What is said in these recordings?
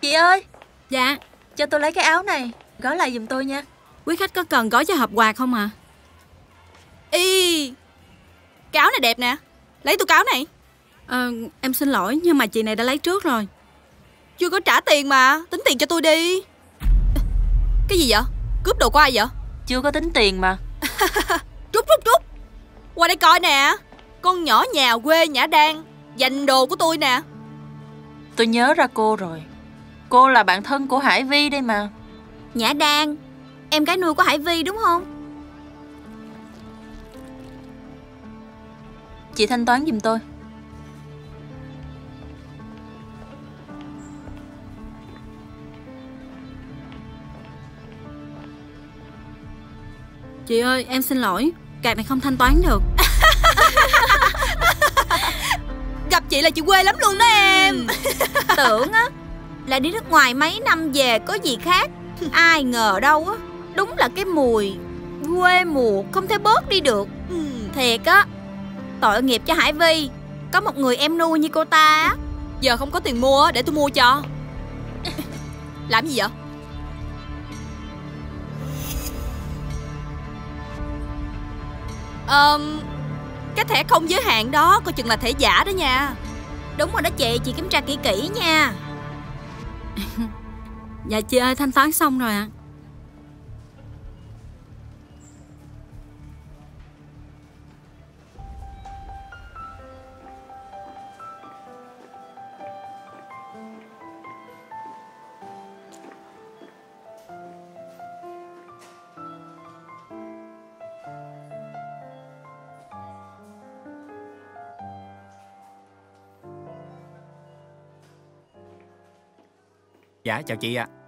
Chị ơi. Dạ. Cho tôi lấy cái áo này, gói lại giùm tôi nha. Quý khách có cần gói cho hộp quà không ạ? Cái áo này đẹp nè. Lấy tôi cái áo này. Em xin lỗi, nhưng mà chị này đã lấy trước rồi. Chưa có trả tiền mà. Tính tiền cho tôi đi. Cái gì vậy? Cướp đồ của ai vậy? Chưa có tính tiền mà. Trúc. Qua đây coi nè. Con nhỏ nhà quê Nhã Đan giành đồ của tôi nè. Tôi nhớ ra cô rồi. Cô là bạn thân của Hải Vi đây mà. Nhã Đan, em gái nuôi của Hải Vi đúng không? Chị thanh toán giùm tôi. Chị ơi, em xin lỗi, card này không thanh toán được. Gặp chị là chị quê lắm luôn đó em. Tưởng á là đi nước ngoài mấy năm về có gì khác. Ai ngờ đâu á, đúng là cái mùi quê mùa không thể bớt đi được. Thiệt á, tội nghiệp cho Hải Vi, có một người em nuôi như cô ta á. Giờ không có tiền mua để tôi mua cho. Làm gì vậy? Cái thẻ không giới hạn đó coi chừng là thẻ giả đó nha. Đúng rồi đó chị kiểm tra kỹ kỹ nha. Dạ chị ơi, thanh toán xong rồi ạ. Dạ chào chị ạ.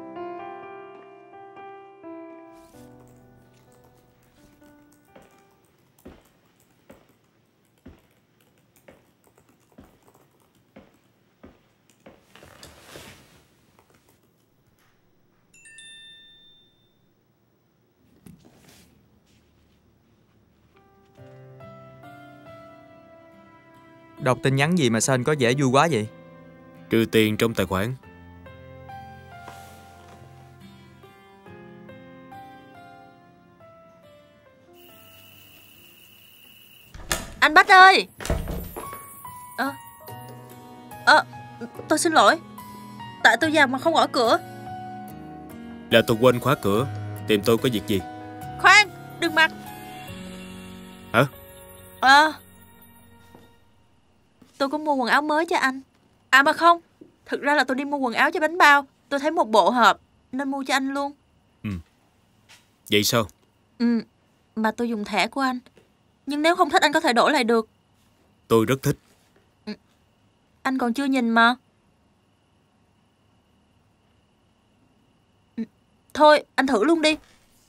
Đọc tin nhắn gì mà sao anh có vẻ vui quá vậy? Trừ tiền trong tài khoản. Anh Bách ơi. Tôi xin lỗi. Tại tôi vào mà không gõ cửa. Là tôi quên khóa cửa. Tìm tôi có việc gì? Khoan, đừng mặc. Hả? Tôi có mua quần áo mới cho anh. À mà không, thực ra là tôi đi mua quần áo cho Bánh Bao. Tôi thấy một bộ hợp nên mua cho anh luôn. Vậy sao? Mà tôi dùng thẻ của anh. Nhưng nếu không thích anh có thể đổi lại được. Tôi rất thích. Anh còn chưa nhìn mà. Thôi, anh thử luôn đi.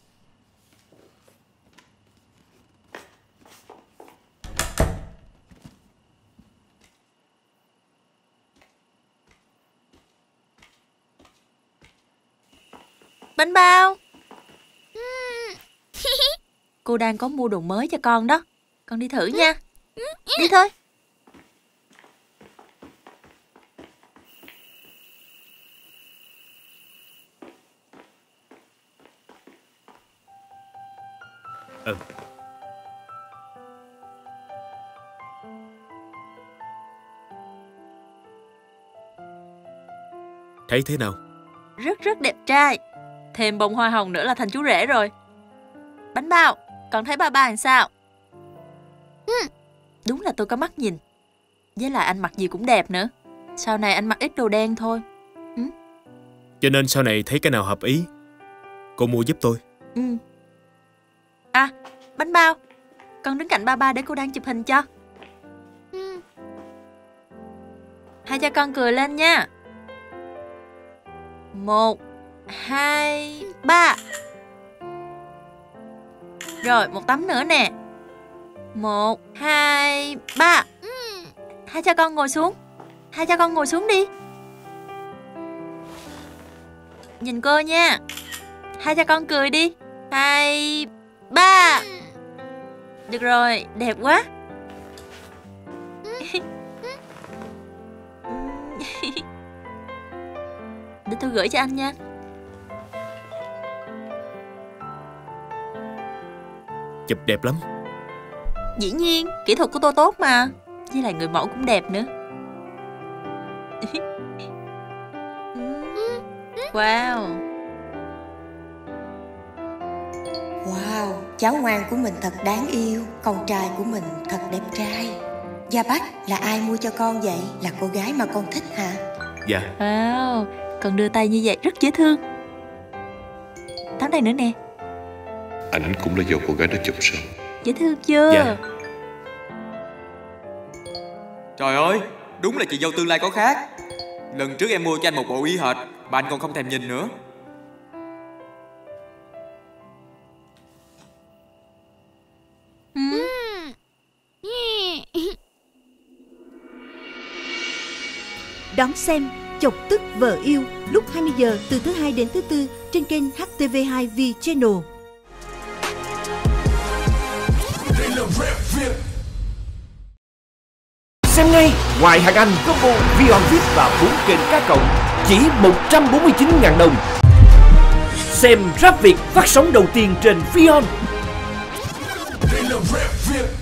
Bánh Bao. Cô đang có mua đồ mới cho con đó. Con đi thử nha. Đi thôi. Thấy thế nào? Rất rất đẹp trai. Thêm bông hoa hồng nữa là thành chú rể rồi. Bánh Bao, con thấy ba làm sao? Đúng là tôi có mắt nhìn. Với lại anh mặc gì cũng đẹp nữa. Sau này anh mặc ít đồ đen thôi. Cho nên sau này thấy cái nào hợp ý cô mua giúp tôi. À, Bánh Bao, con đứng cạnh ba để cô đang chụp hình cho. Hai cha con cười lên nha. 1, 2, 3. Rồi, một tấm nữa nè. 1, 2, 3. Hai cha con ngồi xuống. Hai cha con ngồi xuống đi. Nhìn cô nha. Hai cha con cười đi. 2, 3. Được rồi, đẹp quá. Để tôi gửi cho anh nha. Chụp đẹp lắm. Dĩ nhiên, kỹ thuật của tôi tốt mà. Với lại người mẫu cũng đẹp nữa. Wow. Wow, cháu ngoan của mình thật đáng yêu. Con trai của mình thật đẹp trai. Gia Bách, là ai mua cho con vậy? Là cô gái mà con thích hả? Dạ. Wow, con đưa tay như vậy rất dễ thương. Tấm này nữa nè. Ảnh cũng là do cô gái đó chụp sao? Dễ thương chưa? Dạ. Trời ơi, đúng là chị dâu tương lai có khác. Lần trước em mua cho anh một bộ y hệt mà anh còn không thèm nhìn nữa. Đón xem Chọc Tức Vợ Yêu lúc 20 giờ từ thứ Hai đến thứ Tư trên kênh HTV2 V Channel. Xem ngay, ngoài hàng Anh, combo Vion VIP và 4 kênh cá cộng chỉ 149.000 đồng. Xem Rap Việt phát sóng đầu tiên trên Vion.